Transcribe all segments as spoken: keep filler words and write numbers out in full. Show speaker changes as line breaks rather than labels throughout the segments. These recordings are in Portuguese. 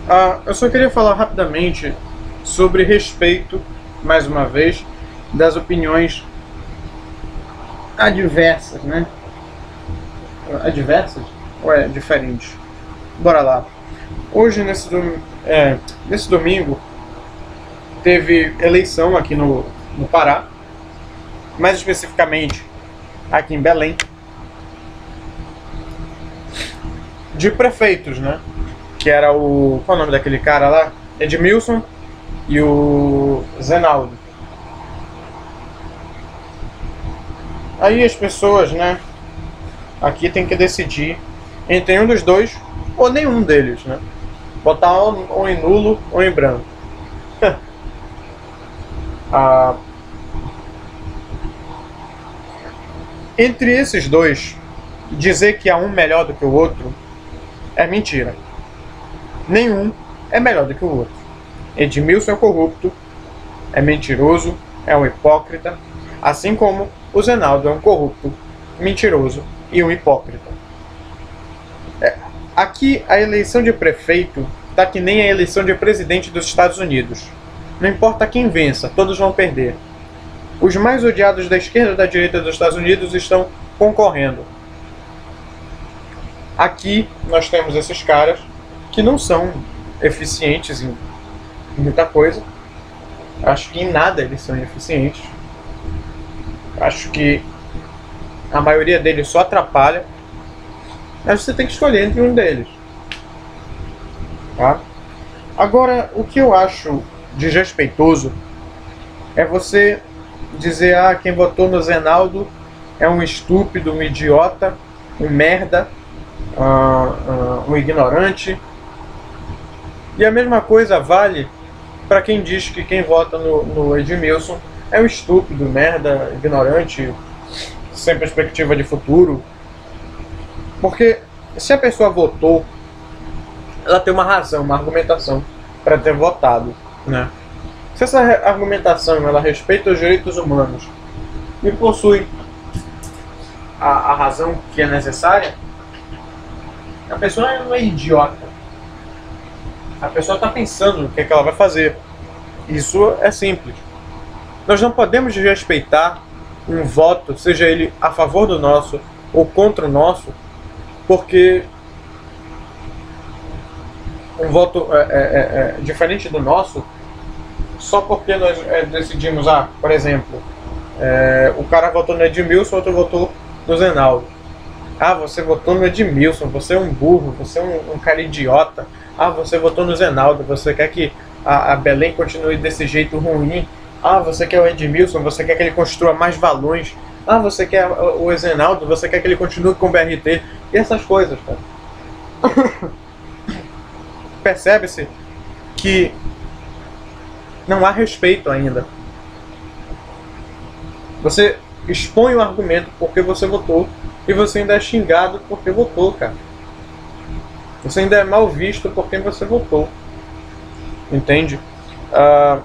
Ah, eu só queria falar rapidamente sobre respeito, mais uma vez, das opiniões adversas, né? Adversas? Ou é diferente? Bora lá. Hoje, nesse, dom... é, nesse domingo, teve eleição aqui no, no Pará, mais especificamente aqui em Belém, de prefeitos, né? Que era o... qual é o nome daquele cara lá? Edmilson e o Zenaldo. Aí as pessoas, né, aqui tem que decidir entre um dos dois ou nenhum deles, né? Botar ou em nulo ou em branco. ah, entre esses dois, dizer que há um melhor do que o outro é mentira. Nenhum é melhor do que o outro. Edmilson é corrupto, é mentiroso, é um hipócrita, assim como o Zenaldo é um corrupto, mentiroso e um hipócrita. É, aqui a eleição de prefeito tá que nem a eleição de presidente dos Estados Unidos. Não importa quem vença, todos vão perder. Os mais odiados da esquerda e da direita dos Estados Unidos estão concorrendo. Aqui nós temos esses caras que não são eficientes em muita coisa. Acho que em nada eles são eficientes. Acho que a maioria deles só atrapalha. Mas você tem que escolher entre um deles. Tá? Agora, o que eu acho desrespeitoso é você dizer: ah, quem votou no Zenaldo é um estúpido, um idiota, um merda, uh, uh, um ignorante. E a mesma coisa vale para quem diz que quem vota no, no Edmilson é um estúpido, merda, ignorante, sem perspectiva de futuro. Porque se a pessoa votou, ela tem uma razão, uma argumentação para ter votado, né? Se essa argumentação ela respeita os direitos humanos e possui a, a razão que é necessária, a pessoa não é idiota. A pessoa está pensando no que, é que ela vai fazer. Isso é simples. Nós não podemos desrespeitar um voto, seja ele a favor do nosso ou contra o nosso, porque um voto é, é, é, diferente do nosso, só porque nós é, decidimos, ah, por exemplo, é, o cara votou no Edmilson, outro votou no Zenaldo. Ah, você votou no Edmilson, você é um burro, você é um, um cara idiota. Ah, você votou no Zenaldo, você quer que a, a Belém continue desse jeito ruim. Ah, você quer o Edmilson, você quer que ele construa mais valões. Ah, você quer o Zenaldo, você quer que ele continue com o B R T. E essas coisas, cara. Percebe-se que não há respeito ainda. Você expõe o argumento porque você votou e você ainda é xingado porque votou, cara. Você ainda é mal visto por quem você votou. Entende? Uh,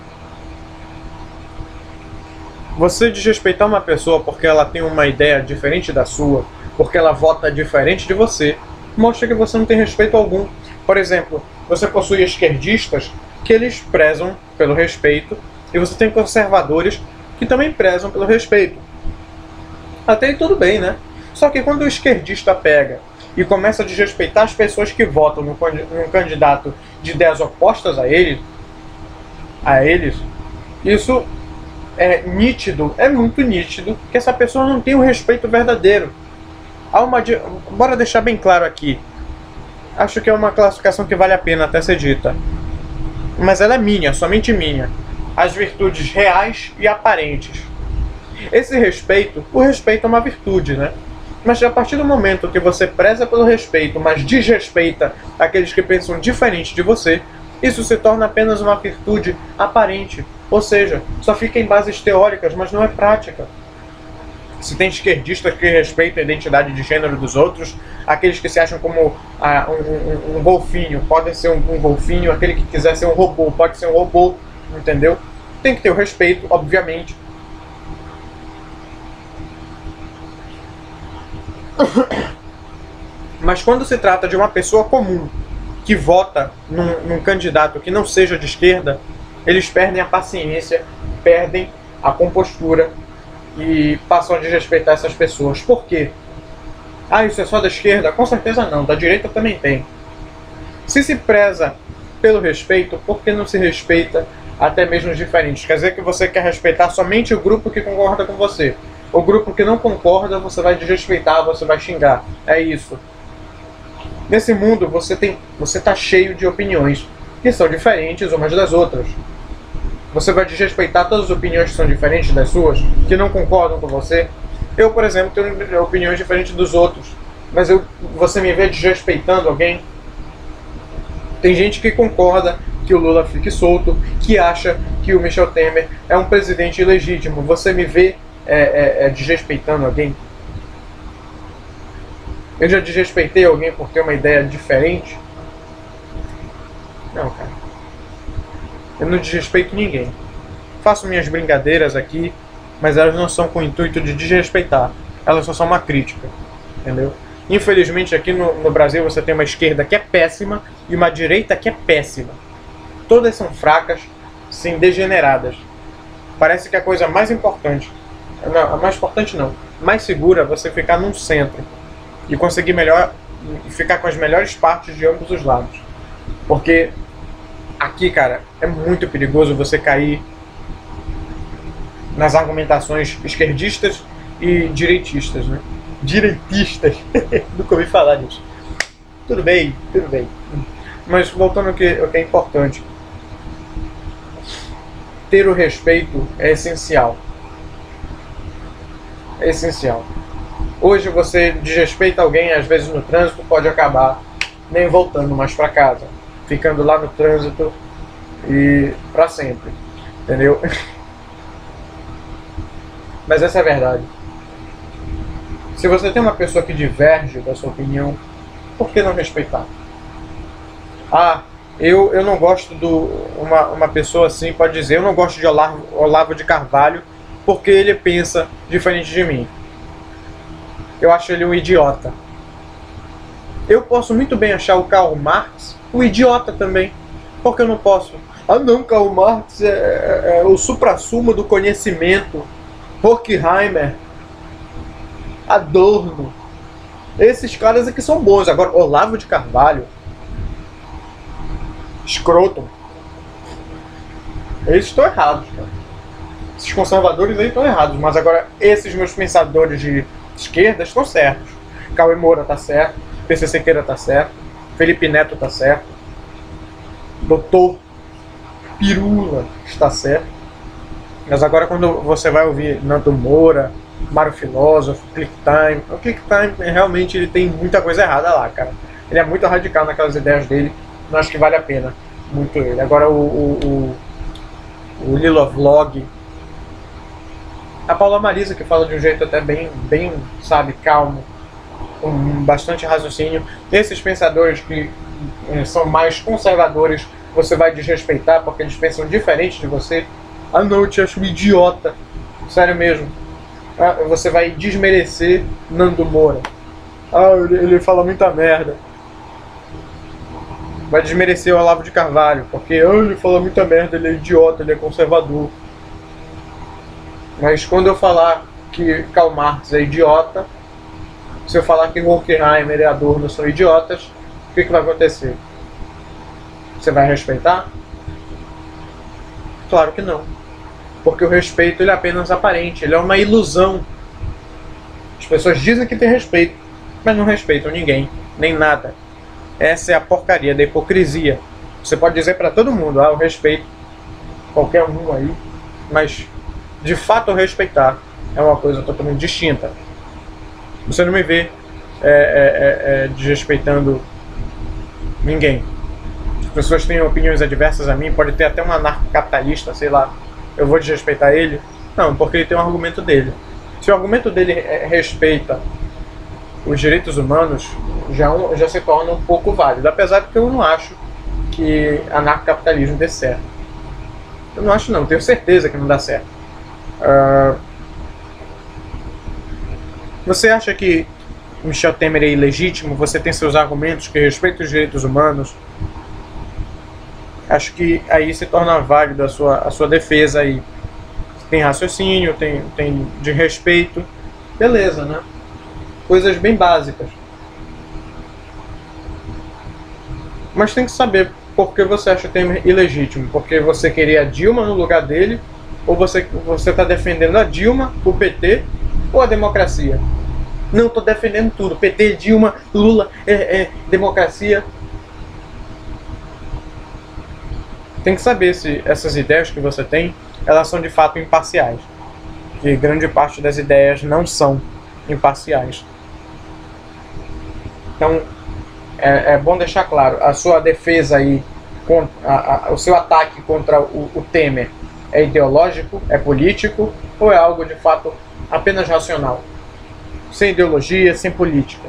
você desrespeitar uma pessoa porque ela tem uma ideia diferente da sua, porque ela vota diferente de você, mostra que você não tem respeito algum. Por exemplo, você possui esquerdistas que eles prezam pelo respeito e você tem conservadores que também prezam pelo respeito. Até aí tudo bem, né? Só que quando o esquerdista pega e começa a desrespeitar as pessoas que votam num candidato de ideias opostas a ele, a eles, isso é nítido, é muito nítido que essa pessoa não tem o respeito verdadeiro. Há uma, bora deixar bem claro aqui, acho que é uma classificação que vale a pena até ser dita, mas ela é minha, somente minha. As virtudes reais e aparentes. Esse respeito, o respeito é uma virtude, né? Mas a partir do momento que você preza pelo respeito, mas desrespeita aqueles que pensam diferente de você, isso se torna apenas uma virtude aparente. Ou seja, só fica em bases teóricas, mas não é prática. Se tem esquerdistas que respeitam a identidade de gênero dos outros, aqueles que se acham como ah, um, um, um golfinho, podem ser um, um golfinho, aquele que quiser ser um robô, pode ser um robô, entendeu? Tem que ter o respeito, obviamente. Mas quando se trata de uma pessoa comum, que vota num, num candidato que não seja de esquerda, eles perdem a paciência, perdem a compostura e passam a desrespeitar essas pessoas. Por quê? Ah, isso é só da esquerda? Com certeza não, da direita também tem. Se se preza pelo respeito, por que não se respeita até mesmo os diferentes? Quer dizer que você quer respeitar somente o grupo que concorda com você. O grupo que não concorda, você vai desrespeitar, você vai xingar. É isso. Nesse mundo, você tem, você tá cheio de opiniões que são diferentes umas das outras. Você vai desrespeitar todas as opiniões que são diferentes das suas, que não concordam com você. Eu, por exemplo, tenho opiniões diferentes dos outros, mas eu, você me vê desrespeitando alguém? Tem gente que concorda que o Lula fique solto, que acha que o Michel Temer é um presidente ilegítimo. Você me vê é, é, é, desrespeitando alguém? Eu já desrespeitei alguém por ter uma ideia diferente? Não, cara. Eu não desrespeito ninguém. Faço minhas brincadeiras aqui, mas elas não são com o intuito de desrespeitar. Elas só são uma crítica, entendeu? Infelizmente aqui no, no Brasil você tem uma esquerda que é péssima e uma direita que é péssima. Todas são fracas, sim, degeneradas. Parece que a coisa mais importante, não, a mais importante não, mais segura é você ficar num centro e conseguir melhor, ficar com as melhores partes de ambos os lados. Porque aqui, cara, é muito perigoso você cair nas argumentações esquerdistas e direitistas, né? Direitistas, nunca ouvi falar disso. Tudo bem, tudo bem. Mas voltando ao que, ao que é importante, ter o respeito é essencial. É essencial. Hoje você desrespeita alguém, às vezes no trânsito, pode acabar nem voltando mais para casa, ficando lá no trânsito e para sempre, entendeu? Mas essa é a verdade. Se você tem uma pessoa que diverge da sua opinião, por que não respeitar? Ah, eu, eu não gosto do... Uma, uma pessoa assim pode dizer, eu não gosto de Olavo, Olavo de Carvalho porque ele pensa diferente de mim. Eu acho ele um idiota. Eu posso muito bem achar o Karl Marx um idiota também. Por que eu não posso? Ah não, Karl Marx é, é, é o suprassumo do conhecimento. Horkheimer, Adorno, esses caras aqui são bons. Agora, Olavo de Carvalho, Scruton, eles estão errados, cara. Esses conservadores aí estão errados, mas agora esses meus pensadores de esquerda estão certos. Cauê Moura tá certo, P C Siqueira tá certo, Felipe Neto tá certo, Doutor Pirula está certo. Mas agora quando você vai ouvir Nando Moura, Mário Filósofo, ClickTime, o ClickTime realmente ele tem muita coisa errada lá, cara. Ele é muito radical naquelas ideias dele, não acho que vale a pena muito ele. Agora o, o, o, o Lilo Vlog, a Paula Marisa, que fala de um jeito até bem, bem, sabe, calmo, com bastante raciocínio. Esses pensadores que eh, são mais conservadores, você vai desrespeitar porque eles pensam diferente de você. Ah não, eu te acho um idiota. Sério mesmo. Ah, você vai desmerecer Nando Moura. Ah, ele, ele fala muita merda. Vai desmerecer o Olavo de Carvalho, porque ah, ele fala muita merda, ele é idiota, ele é conservador. Mas quando eu falar que Karl Marx é idiota, se eu falar que Horkheimer e Adorno são idiotas, o que, que vai acontecer? Você vai respeitar? Claro que não. Porque o respeito ele é apenas aparente, ele é uma ilusão. As pessoas dizem que tem respeito, mas não respeitam ninguém, nem nada. Essa é a porcaria da hipocrisia. Você pode dizer para todo mundo, ah, eu respeito qualquer um aí, mas de fato respeitar é uma coisa totalmente distinta. Você não me vê é, é, é, desrespeitando ninguém. As pessoas têm opiniões adversas a mim, pode ter até um anarcocapitalista, sei lá, eu vou desrespeitar ele? Não, porque ele tem um argumento dele. Se o argumento dele respeita os direitos humanos, já, um, já se torna um pouco válido. Apesar de que eu não acho que anarcocapitalismo dê certo. Eu não acho não, tenho certeza que não dá certo. Uh, você acha que Michel Temer é ilegítimo? Você tem seus argumentos que respeitam os direitos humanos, Acho que aí se torna válida a sua, a sua defesa aí. Tem raciocínio, tem, tem de respeito. Beleza, né? Coisas bem básicas. Mas tem que saber por que você acha o Temer ilegítimo. Porque você queria a Dilma no lugar dele, ou você você está defendendo a Dilma, o P T, ou a democracia? Não, estou defendendo tudo. P T, Dilma, Lula, é, é, democracia. Tem que saber se essas ideias que você tem, elas são de fato imparciais. Que grande parte das ideias não são imparciais. Então, é, é bom deixar claro, a sua defesa aí, a, a, o seu ataque contra o, o Temer é ideológico, é político, ou é algo de fato apenas racional? Sem ideologia, sem política.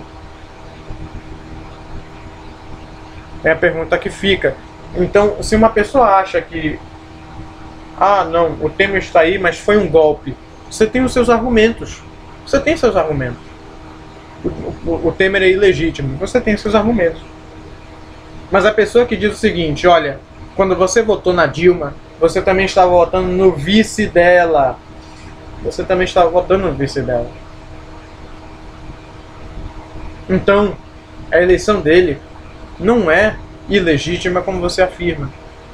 É a pergunta que fica. Então, se uma pessoa acha que ah, não, o Temer está aí, mas foi um golpe, você tem os seus argumentos. Você tem seus argumentos. O, o, o Temer é ilegítimo, você tem seus argumentos. Mas a pessoa que diz o seguinte, olha, quando você votou na Dilma, você também estava votando no vice dela. Você também estava votando no vice dela. Então, a eleição dele não é ilegítima como você afirma.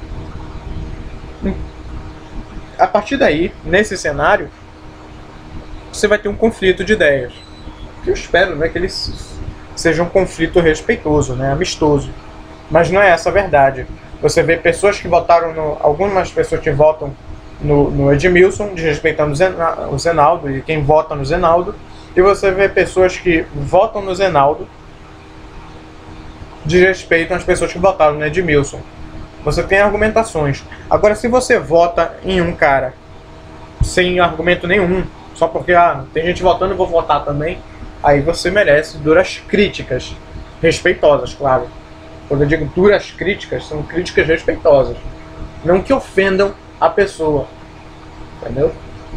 A partir daí, nesse cenário, você vai ter um conflito de ideias. Eu espero, né, que ele seja um conflito respeitoso, né, amistoso. Mas não é essa a verdade. Você vê pessoas que votaram no... Algumas pessoas que votam no, no Edmilson, desrespeitando o Zenaldo, e quem vota no Zenaldo. E você vê pessoas que votam no Zenaldo, desrespeitam as pessoas que votaram no Edmilson. Você tem argumentações. Agora, se você vota em um cara sem argumento nenhum, só porque ah, tem gente votando, eu vou votar também, aí você merece duras críticas, respeitosas, claro. Quando eu digo duras críticas, são críticas respeitosas, não que ofendam a pessoa, entendeu?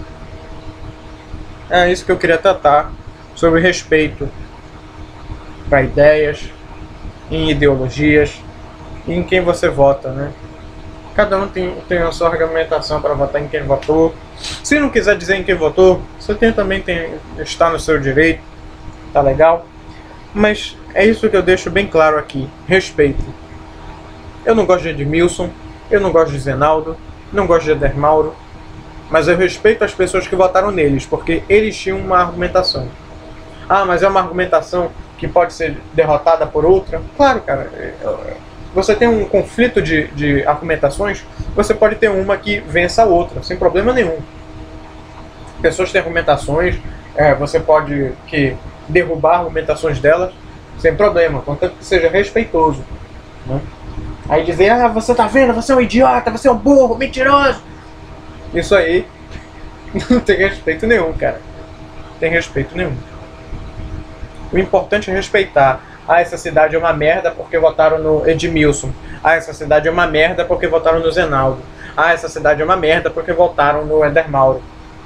É isso que eu queria tratar, sobre respeito para ideias, em ideologias, e em quem você vota, né? Cada um tem, tem a sua argumentação para votar em quem votou. Se não quiser dizer em quem votou, você tem, também tem, está no seu direito, tá legal? Mas é isso que eu deixo bem claro aqui, respeito. Eu não gosto de Edmilson, eu não gosto de Zenaldo, não gosto de Éder Mauro, mas eu respeito as pessoas que votaram neles, porque eles tinham uma argumentação. Ah, mas é uma argumentação que pode ser derrotada por outra? Claro, cara. Você tem um conflito de, de argumentações, você pode ter uma que vença a outra, sem problema nenhum. Pessoas têm argumentações, é, você pode que, derrubar argumentações delas, sem problema, contanto que seja respeitoso, né? Aí dizer, ah, você tá vendo, você é um idiota, você é um burro, mentiroso. Isso aí não tem respeito nenhum, cara. Não tem respeito nenhum. O importante é respeitar. Ah, essa cidade é uma merda porque votaram no Edmilson. Ah, essa cidade é uma merda porque votaram no Zenaldo. Ah, essa cidade é uma merda porque votaram no Éder Mauro.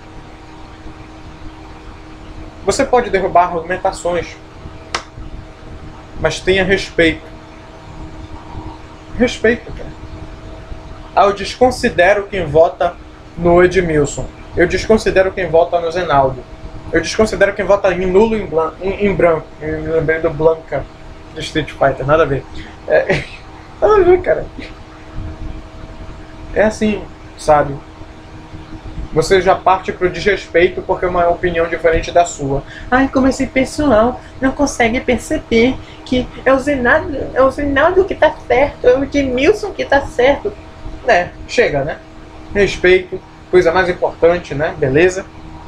Você pode derrubar argumentações, mas tenha respeito. Respeito, cara. Ah, eu desconsidero quem vota no Edmilson. Eu desconsidero quem vota no Zenaldo. Eu desconsidero quem vota em nulo em, em, em branco. Eu me lembrei do Blanca do Street Fighter, nada a ver. É, nada a ver, cara. É assim, sabe? Você já parte pro desrespeito porque é uma opinião diferente da sua. Ai, como esse pessoal não consegue perceber que é o Zenaldo, é o Zenaldo que tá certo, é o Edmilson que tá certo. É, chega, né? Respeito, coisa mais importante, né? Beleza?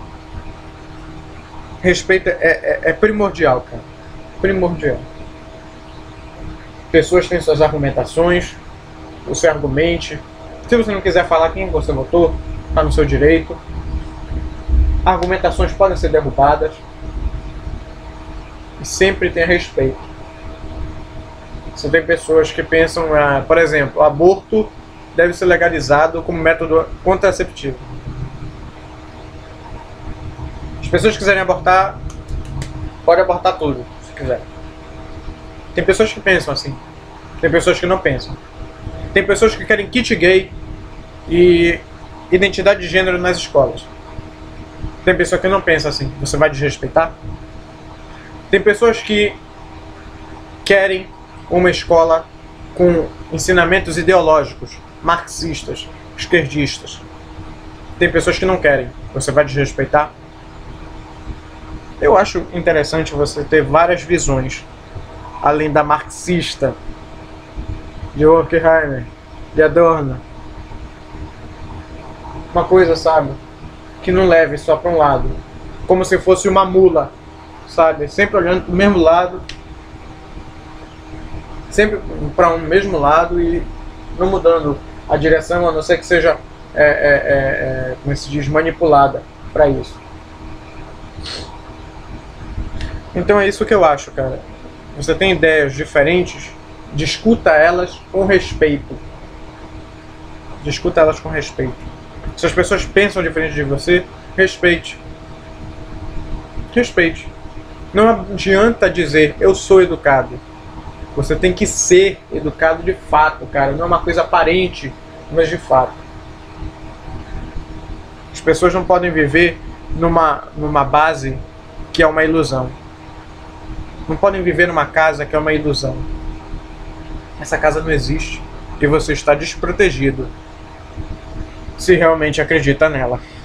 Respeito é, é, é primordial, cara. Primordial. Pessoas têm suas argumentações, você argumente. Se você não quiser falar quem você votou, está no seu direito. Argumentações podem ser derrubadas. E sempre tenha respeito. Você tem pessoas que pensam, ah, por exemplo, aborto deve ser legalizado como método contraceptivo. As pessoas que quiserem abortar, pode abortar tudo, se quiser. Tem pessoas que pensam assim. Tem pessoas que não pensam. Tem pessoas que querem kit gay e identidade de gênero nas escolas. Tem pessoa que não pensa assim. Você vai desrespeitar? Tem pessoas que querem uma escola com ensinamentos ideológicos, marxistas, esquerdistas. Tem pessoas que não querem. Você vai desrespeitar? Eu acho interessante você ter várias visões, além da marxista, de Horkheimer, de Adorno. Uma coisa, sabe, que não leve só para um lado, como se fosse uma mula, sabe, sempre olhando para o mesmo lado, sempre para um mesmo lado e não mudando a direção, a não ser que seja, é, é, é, é, como se diz, manipulada para isso. Então é isso que eu acho, cara. Você tem ideias diferentes, discuta elas com respeito. Discuta elas com respeito. Se as pessoas pensam diferente de você, respeite. Respeite. Não adianta dizer, eu sou educado. Você tem que ser educado de fato, cara. Não é uma coisa aparente, mas de fato. As pessoas não podem viver numa, numa base que é uma ilusão. Não podem viver numa casa que é uma ilusão. Essa casa não existe e você está desprotegido se realmente acredita nela.